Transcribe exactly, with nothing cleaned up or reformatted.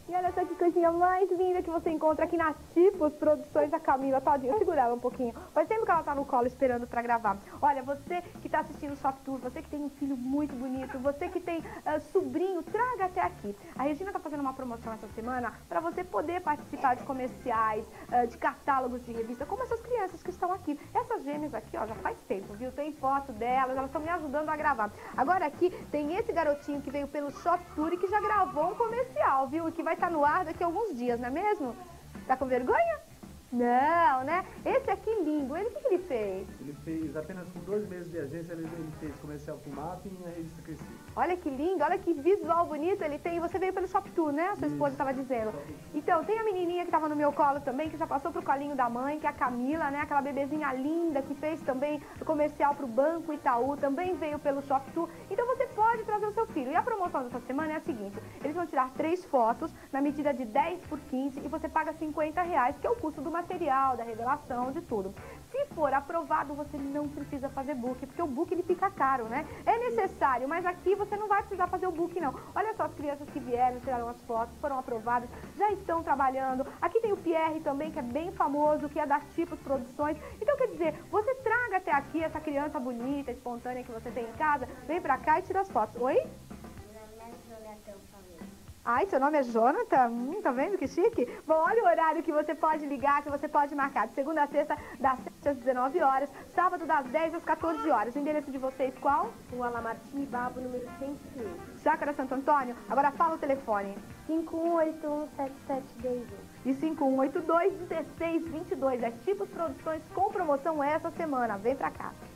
E olha só que coisinha mais linda que você encontra aqui na Tipos Produções da Camila. Todinha, segura ela um pouquinho. Faz tempo que ela tá no colo esperando pra gravar. Olha, você que tá assistindo o Shop Tour, você que tem um filho muito bonito, você que tem uh, sobrinho, traga até aqui. A Regina tá fazendo uma promoção essa semana pra você poder participar de comerciais, uh, de catálogos de revista, como essas crianças que estão aqui. Essas gêmeas aqui, ó, já faz tempo, viu? Tem foto delas, elas estão me ajudando a gravar. Agora aqui tem esse garotinho que veio pelo Shop Tour e que já gravou um comercial, viu? E que vai estar no ar daqui a alguns dias, não é mesmo? Tá com vergonha? Não, né? Esse aqui lindo, ele, o que, que ele fez? Ele fez, apenas com dois meses de agência, ele, ele fez comercial com M A P e na revista Crescer. Olha que lindo, olha que visual bonito ele tem. E você veio pelo Shop Tour, né? A sua esposa estava dizendo. Então, tem a menininha que estava no meu colo também, que já passou pro colinho da mãe, que é a Camila, né? Aquela bebezinha linda que fez também o comercial pro Banco Itaú, também veio pelo Shop Tour. Então você pode trazer o seu filho. E a promoção dessa semana é a seguinte: eles vão tirar três fotos na medida de dez por quinze e você paga cinquenta reais, que é o custo do material, da revelação, de tudo. Se for aprovado, você não precisa fazer book, porque o book ele fica caro, né? É necessário, mas aqui você não vai precisar fazer o book, não. Olha só as crianças que vieram, tiraram as fotos, foram aprovadas, já estão trabalhando. Aqui tem o Pierre também, que é bem famoso, que é da Tipos Produções. Então, quer dizer, você traga até aqui essa criança bonita, espontânea que você tem em casa, vem pra cá e tira as fotos. Oi? Ai, seu nome é Jonathan? Hum, tá vendo que chique? Bom, olha o horário que você pode ligar, que você pode marcar. De segunda a sexta, das sete às dezenove horas. Sábado, das dez às quatorze horas. O endereço de vocês qual? Rua Lamartine Babo, número cento e um. Chácara Santo Antônio? Agora fala o telefone. cinco um oito um sete sete dois um. E cinco um oito dois, um seis dois dois. É Tipos Produções com promoção essa semana. Vem pra cá.